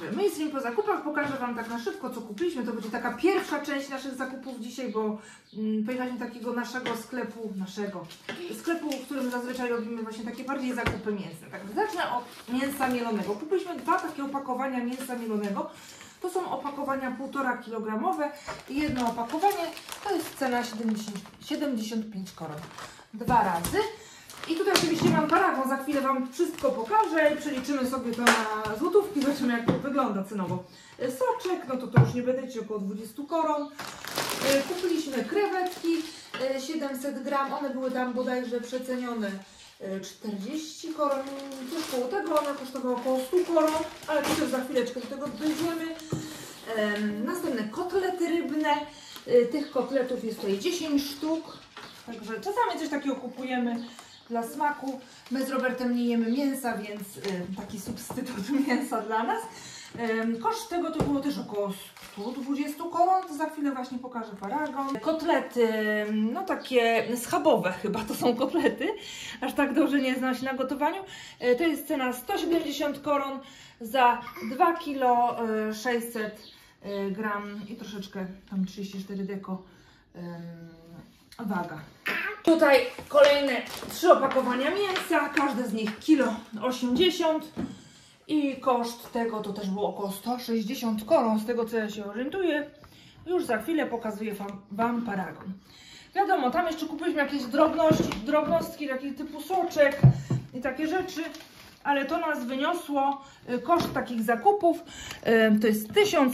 my jesteśmy po zakupach, pokażę Wam tak na szybko, co kupiliśmy. To będzie taka pierwsza część naszych zakupów dzisiaj, bo pojechaliśmy do takiego naszego sklepu, w którym zazwyczaj robimy właśnie takie bardziej zakupy mięsne. Tak, zacznę od mięsa mielonego. Kupiliśmy 2 takie opakowania mięsa mielonego. To są opakowania 1,5 kg i jedno opakowanie to jest cena 75 koron. 2 razy. I tutaj oczywiście mam paragon, za chwilę Wam wszystko pokażę i przeliczymy sobie to na złotówki, zobaczymy jak to wygląda cenowo. Soczek, no to już nie będę ci około 20 koron. Kupiliśmy krewetki 700 gram, one były tam bodajże przecenione 40 koron, coś koło tego, one kosztowały około 100 koron, ale to też za chwileczkę do tego dojdziemy. Następne kotlety rybne, tych kotletów jest tutaj 10 sztuk, także czasami coś takiego kupujemy dla smaku. My z Robertem nie jemy mięsa, więc taki substytut mięsa dla nas. Koszt tego to było też około 120 koron, to za chwilę właśnie pokażę paragon. Kotlety, no takie schabowe chyba to są kotlety, aż tak dobrze nie znam się na gotowaniu. To jest cena 170 koron za 2 kg 600 gram i troszeczkę tam 34 deko waga. Tutaj kolejne 3 opakowania mięsa, każde z nich 1,80 kg i koszt tego to też było około 160 koron, z tego co ja się orientuję. Już za chwilę pokazuję Wam paragon. Wiadomo, tam jeszcze kupiliśmy jakieś drobnostki, takie typu soczek i takie rzeczy, ale to nas wyniosło, koszt takich zakupów to jest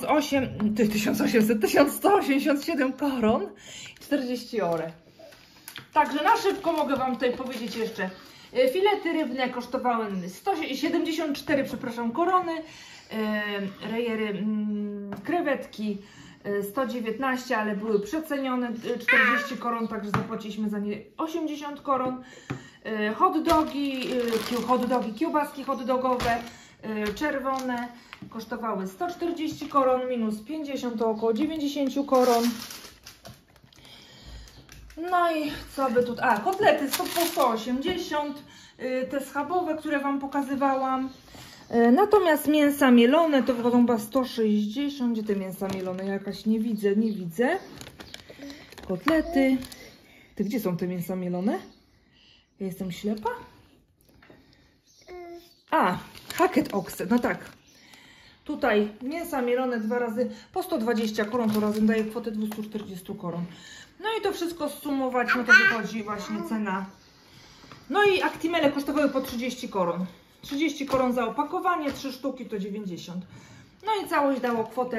1187 koron 40 ore. Także na szybko mogę Wam tutaj powiedzieć jeszcze. Filety rybne kosztowały 174, przepraszam, korony. Rejery, krewetki 119, ale były przecenione 40 koron, także zapłaciliśmy za nie 80 koron. Kiełbaski hot-dogowe czerwone kosztowały 140 koron, minus 50 to około 90 koron. No i co by tu... kotlety po 180, te schabowe, które Wam pokazywałam. Natomiast mięsa mielone to wychodzą chyba 160. Gdzie te mięsa mielone? Jakaś nie widzę. Kotlety. Gdzie są te mięsa mielone? Ja jestem ślepa? Hackett Oxen, no tak. Tutaj mięsa mielone 2 razy po 120 koron, to razem daje kwotę 240 koron. No i to wszystko zsumować, no to wychodzi właśnie cena. No i Actimele kosztowały po 30 koron. 30 koron za opakowanie, 3 sztuki to 90. No i całość dało kwotę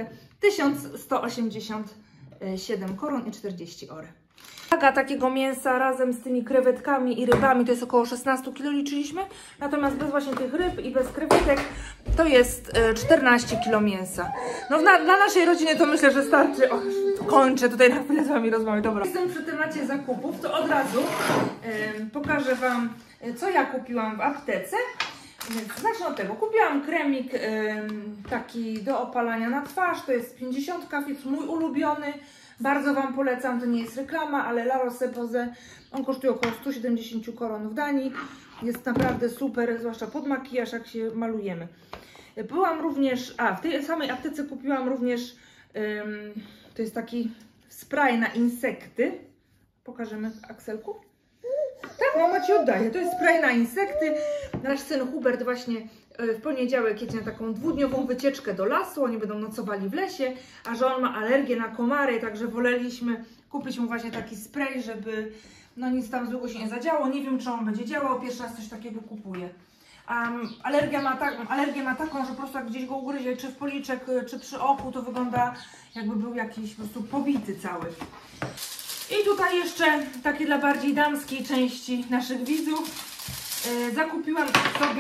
1187 koron i 40 ore. Waga takiego mięsa razem z tymi krewetkami i rybami to jest około 16 kg liczyliśmy. Natomiast bez właśnie tych ryb i bez krewetek to jest 14 kg mięsa. No dla naszej rodziny to myślę, że starczy. Kończę tutaj na chwilę z Wami rozmawiać. Dobra. Jestem przy temacie zakupów, to od razu pokażę Wam, co ja kupiłam w aptece. Więc zacznę od tego. Kupiłam kremik taki do opalania na twarz. To jest 50 filtr, mój ulubiony. Bardzo Wam polecam, to nie jest reklama, ale La Roche-Posay, on kosztuje około 170 koron w Danii. Jest naprawdę super, zwłaszcza pod makijaż, jak się malujemy. Byłam również, w tej samej aptece kupiłam również, to jest taki spray na insekty. Pokażemy Akselku? Tak, mama Ci oddaje. To jest spray na insekty. Nasz syn Hubert właśnie w poniedziałek jedzie na taką 2-dniową wycieczkę do lasu. Oni będą nocowali w lesie, a że on ma alergię na komary, także woleliśmy kupić mu właśnie taki spray, żeby no nic tam złego się nie zadziało. Nie wiem, czy on będzie działał. Pierwszy raz coś takiego kupuję. Alergię ma taką, że po prostu jak gdzieś go ugryzie, czy w policzek, czy przy oku, to wygląda jakby był jakiś po prostu pobity cały. I tutaj jeszcze takie dla bardziej damskiej części naszych widzów. Zakupiłam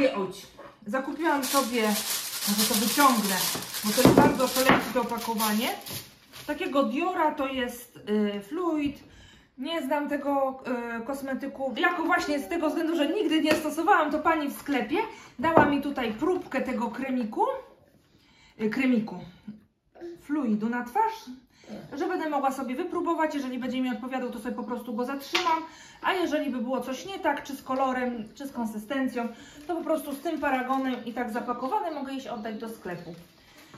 sobie, może to wyciągnę, bo to jest bardzo w kolekcji to opakowanie. Takiego Diora, to jest fluid. Nie znam tego kosmetyku. Jako właśnie z tego względu, że nigdy nie stosowałam, to pani w sklepie dała mi tutaj próbkę tego kremiku fluidu na twarz, że będę mogła sobie wypróbować. Jeżeli będzie mi odpowiadał, to sobie po prostu go zatrzymam, a jeżeli by było coś nie tak, czy z kolorem, czy z konsystencją, to po prostu z tym paragonem i tak zapakowane mogę iść oddać do sklepu.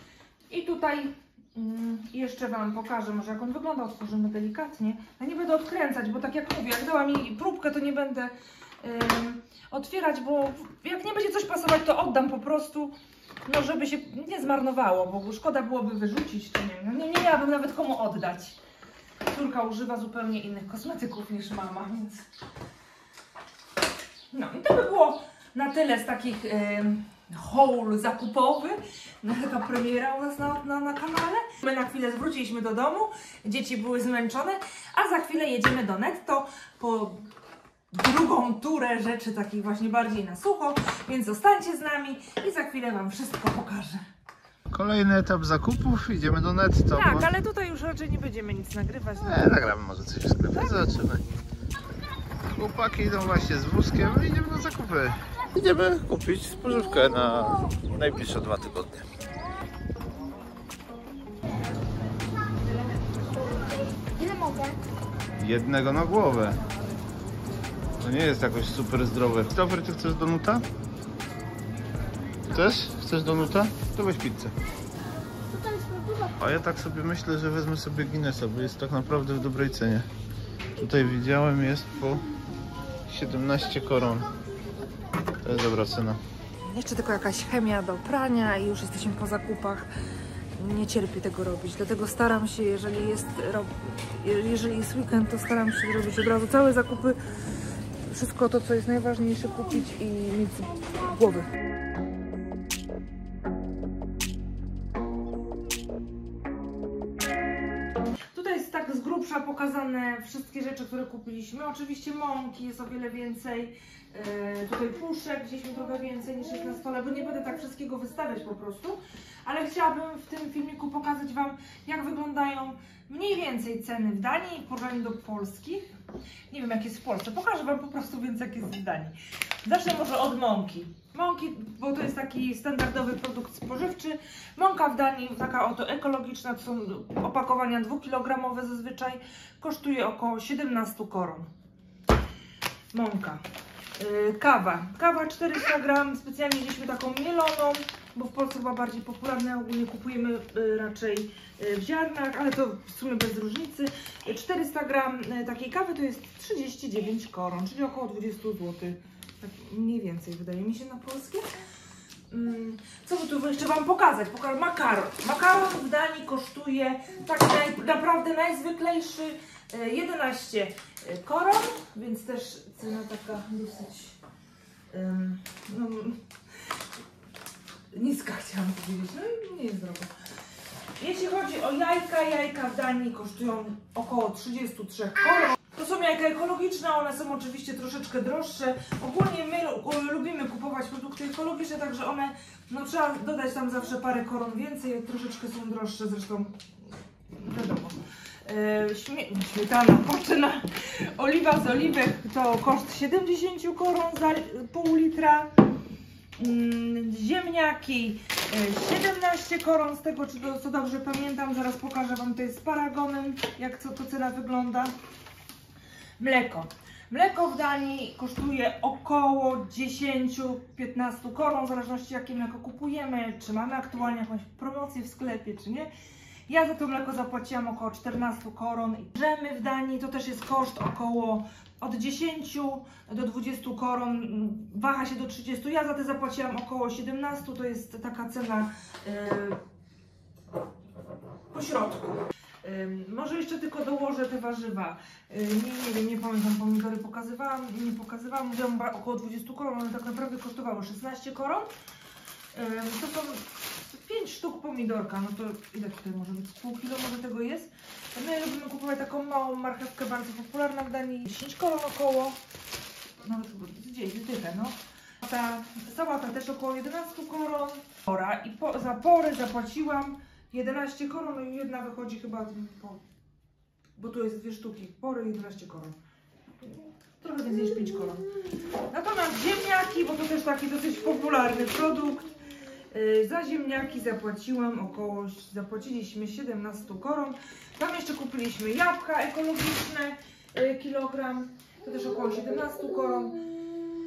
I tutaj jeszcze Wam pokażę, może jak on wygląda, otworzymy delikatnie. Ja nie będę odkręcać, bo tak jak mówię, jak dała mi próbkę, to nie będę otwierać, bo jak nie będzie coś pasować, to oddam po prostu, no żeby się nie zmarnowało, bo szkoda byłoby wyrzucić, czy nie. No, nie miałabym nawet komu oddać. Córka używa zupełnie innych kosmetyków niż mama, więc... No i to by było na tyle z takich haul zakupowy. No, taka premiera u nas na kanale. My na chwilę zwróciliśmy do domu, dzieci były zmęczone, a za chwilę jedziemy do Netto po drugą turę rzeczy takich właśnie bardziej na sucho, więc zostańcie z nami i za chwilę Wam wszystko pokażę. Kolejny etap zakupów, idziemy do Netto. Tak, ale tutaj już raczej nie będziemy nic nagrywać. Nie, nagramy może coś w sklepie, zobaczymy. Chłopaki idą właśnie z wózkiem, no idziemy na zakupy. Idziemy kupić spożywkę na najbliższe 2 tygodnie. Ile mogę? Jednego na głowę. To nie jest jakoś super zdrowe. Christopher, ty chcesz donuta? Chcesz? Chcesz donuta? To weź pizzę. A ja tak sobie myślę, że wezmę sobie Guinnessa, bo jest tak naprawdę w dobrej cenie. Tutaj widziałem, jest po 17 koron. To jest dobra cena. Jeszcze tylko jakaś chemia do prania i już jesteśmy po zakupach. Nie cierpię tego robić, dlatego staram się, jeżeli jest weekend, to staram się zrobić od razu całe zakupy. Wszystko to, co jest najważniejsze, kupić i mieć z głowy. Tutaj jest tak z grubsza pokazane wszystkie rzeczy, które kupiliśmy. Oczywiście mąki jest o wiele więcej. Tutaj puszek gdzieśmy trochę więcej niż jest na stole, bo nie będę tak wszystkiego wystawiać po prostu. Ale chciałabym w tym filmiku pokazać Wam, jak wyglądają mniej więcej ceny w Danii w porównaniu do polskich. Nie wiem, jak jest w Polsce. Pokażę Wam po prostu, więc jak jest w Danii. Zacznę może od mąki. Mąki, bo to jest taki standardowy produkt spożywczy. Mąka w Danii, taka oto ekologiczna, to są opakowania 2-kilogramowe zazwyczaj, kosztuje około 17 koron. Mąka. Kawa 400 gram, specjalnie wzięliśmy taką mieloną, bo w Polsce chyba bardziej popularne, ogólnie kupujemy raczej w ziarnach, ale to w sumie bez różnicy. 400 gram takiej kawy to jest 39 koron, czyli około 20 zł. Tak mniej więcej wydaje mi się na polskie. Co by tu jeszcze Wam pokazać? Makaron. Makaron w Danii kosztuje tak naprawdę najzwyklejszy 11 koron, więc też cena taka dosyć niska, chciałam powiedzieć, no i nie jest drogo. Jeśli chodzi o jajka w Danii kosztują około 33 koron. To są jajka ekologiczne, one są oczywiście troszeczkę droższe. Ogólnie my lubimy kupować produkty ekologiczne, także one, no trzeba dodać tam zawsze parę koron więcej, troszeczkę są droższe, zresztą wiadomo. Śmietana, poczyna. Oliwa z oliwek to koszt 70 koron za pół litra. Ziemniaki 17 koron, z tego co dobrze pamiętam, zaraz pokażę Wam tutaj z paragonem, jak to cena wygląda. Mleko. Mleko w Danii kosztuje około 10-15 koron, w zależności jakie mleko kupujemy, czy mamy aktualnie jakąś promocję w sklepie, czy nie. Ja za to mleko zapłaciłam około 14 koron. Drzemy w Danii to też jest koszt około od 10 do 20 koron, waha się do 30. Ja za to zapłaciłam około 17, to jest taka cena po środku. Może jeszcze tylko dołożę te warzywa. Nie wiem, nie pamiętam, pomidory pokazywałam, nie pokazywałam, mówiłam około 20 koron, one tak naprawdę kosztowały 16 koron. To są 5 sztuk pomidorka, no to ile tutaj może być? Pół kilo może tego jest. My lubimy kupować taką małą marchewkę, bardzo popularna w Danii, 10 koron około, nawet gdzieś dychę, no. Ta sałata też około 11 koron. I za porę zapłaciłam 11 koron, no i jedna wychodzi chyba, bo tu jest 2 sztuki, pory 11 koron. Trochę więcej niż 5 koron. Natomiast ziemniaki, bo to też taki dosyć popularny produkt. Za ziemniaki zapłaciliśmy 17 koron. Tam jeszcze kupiliśmy jabłka ekologiczne, kilogram, to też około 17 koron.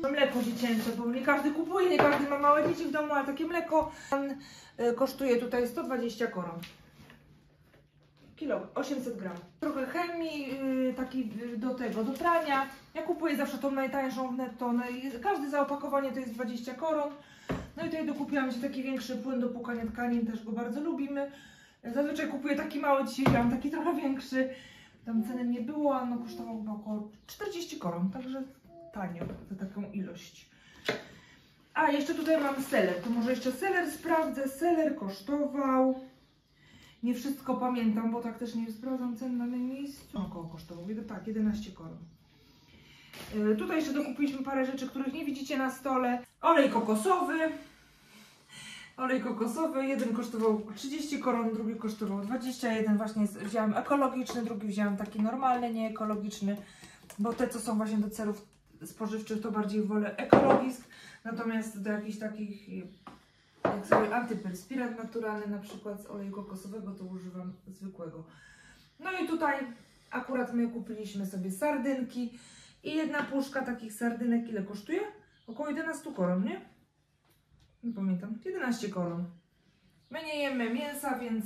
Mleko dziecięce, bo nie każdy kupuje, nie każdy ma małe dzieci w domu, ale takie mleko kosztuje tutaj 120 koron. Kilo, 800 gram. Trochę chemii, taki do prania. Ja kupuję zawsze tą najtańszą w netto. Każde zaopakowanie to jest 20 koron. No i tutaj dokupiłam się taki większy płyn do płukania tkanin, też go bardzo lubimy. Zazwyczaj kupuję taki mały, dzisiaj wziąłam taki trochę większy. Tam ceny nie było, a no kosztował chyba około 40 koron, także tanio za taką ilość. A jeszcze tutaj mam seler, to może jeszcze seler sprawdzę. Seler kosztował, nie wszystko pamiętam, bo tak też nie sprawdzam cen na tym miejscu. Około kosztował, tak, 11 koron. Tutaj jeszcze dokupiliśmy parę rzeczy, których nie widzicie na stole. Olej kokosowy. Olej kokosowy, jeden kosztował 30 koron, drugi kosztował 21. Właśnie wziąłem ekologiczny, drugi wziąłem taki normalny, nie ekologiczny, bo te, co są właśnie do celów spożywczych, to bardziej wolę ekologizm. Natomiast do jakichś takich, jak sobie antyperspirant naturalny, na przykład z oleju kokosowego, to używam zwykłego. No i tutaj akurat my kupiliśmy sobie sardynki i jedna puszka takich sardynek, ile kosztuje? Około 11 koron, nie? Nie pamiętam, 11 koron. My nie jemy mięsa, więc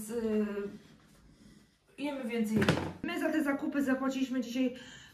jemy więcej. My za te zakupy zapłaciliśmy dzisiaj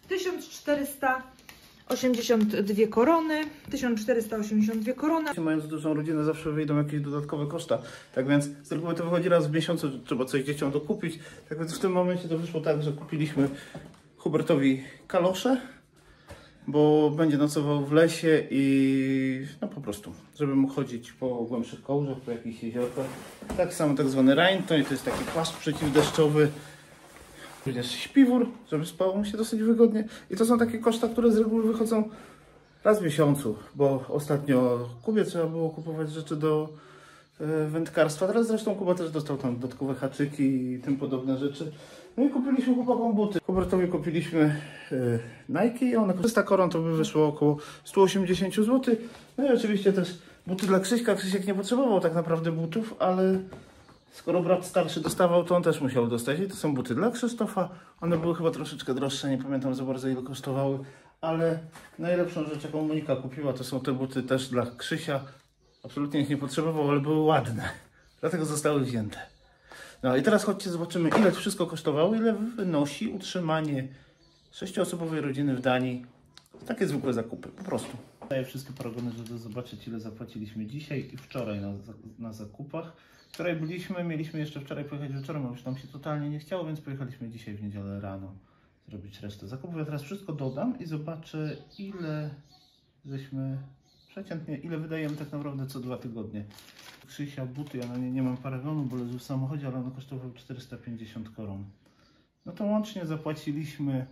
1482 korony. 1482 korony. Mając dużą rodzinę, zawsze wyjdą jakieś dodatkowe koszta. Tak więc z reguły to wychodzi raz w miesiącu, trzeba coś dzieciom dokupić. Tak więc w tym momencie to wyszło tak, że kupiliśmy Hubertowi kalosze, bo będzie nocował w lesie i no po prostu, żeby mógł chodzić po głębszych kołżach, po jakichś jeziorkach. Tak samo tak zwany rain, to jest taki płaszcz przeciwdeszczowy. Również śpiwór, żeby spało mu się dosyć wygodnie. I to są takie koszta, które z reguły wychodzą raz w miesiącu, bo ostatnio Kubie trzeba było kupować rzeczy do wędkarstwa. Teraz zresztą Kuba też dostał tam dodatkowe haczyki i tym podobne rzeczy. No i kupiliśmy chłopakom buty. Hubertowi kupiliśmy Nike i one 300 koron, to by wyszło około 180 zł. No i oczywiście też buty dla Krzyśka. Krzysiek nie potrzebował tak naprawdę butów, ale skoro brat starszy dostawał, to on też musiał dostać. I to są buty dla Krzysztofa. One były chyba troszeczkę droższe, nie pamiętam za bardzo ile kosztowały. Ale najlepszą rzecz, jaką Monika kupiła, to są te buty też dla Krzysia. Absolutnie ich nie potrzebował, ale były ładne. Dlatego zostały wzięte. No i teraz chodźcie, zobaczymy, ile to wszystko kosztowało, ile wynosi utrzymanie 6-osobowej rodziny w Danii. Takie zwykłe zakupy, po prostu. Daję wszystkie paragony, żeby zobaczyć, ile zapłaciliśmy dzisiaj i wczoraj na zakupach. Wczoraj mieliśmy jeszcze wczoraj pojechać wieczorem, ale już nam się totalnie nie chciało, więc pojechaliśmy dzisiaj w niedzielę rano zrobić resztę zakupów. Ja teraz wszystko dodam i zobaczę, ile przeciętnie, ile wydajemy tak naprawdę co 2 tygodnie. Krzysia buty, ja nie mam paragonu, bo leży w samochodzie, ale one kosztowały 450 koron. No to łącznie zapłaciliśmy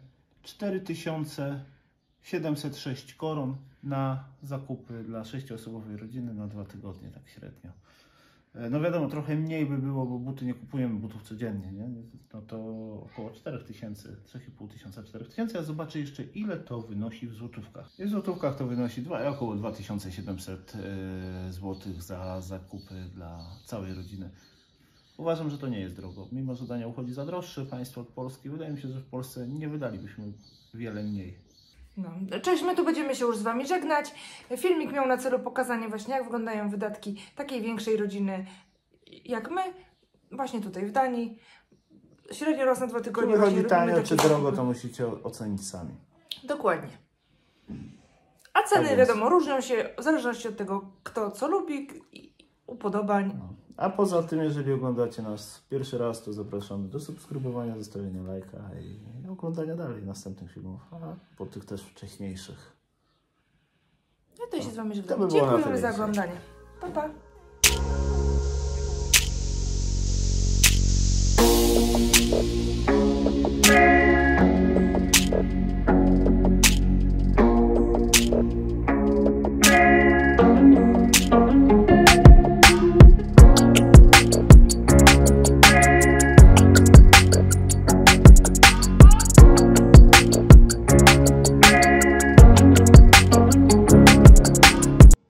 4706 koron na zakupy dla 6-osobowej rodziny na 2 tygodnie, tak średnio. No wiadomo, trochę mniej by było, bo buty nie kupujemy butów codziennie, nie? No to około 4000, 3500, 4000. Ja zobaczę jeszcze, ile to wynosi w złotówkach. I w złotówkach to wynosi około 2700 zł za zakupy dla całej rodziny. Uważam, że to nie jest drogo. Mimo, że Dania uchodzi za droższe państwo od Polski, wydaje mi się, że w Polsce nie wydalibyśmy wiele mniej. No. Cześć, my tu będziemy się już z Wami żegnać. Filmik miał na celu pokazanie właśnie, jak wyglądają wydatki takiej większej rodziny jak my, właśnie tutaj w Danii. Średnio raz na 2 tygodnie. Czy wychodzi tanio, czy drogo, to musicie ocenić sami. Dokładnie. A ceny, wiadomo, różnią się w zależności od tego, kto co lubi, upodobań. No. A poza tym, jeżeli oglądacie nas pierwszy raz, to zapraszamy do subskrybowania, zostawienia lajka i oglądania dalej następnych filmów, a po tych też wcześniejszych. Ja tutaj się z Wami żegnam. Dziękujemy za oglądanie. Pa, pa.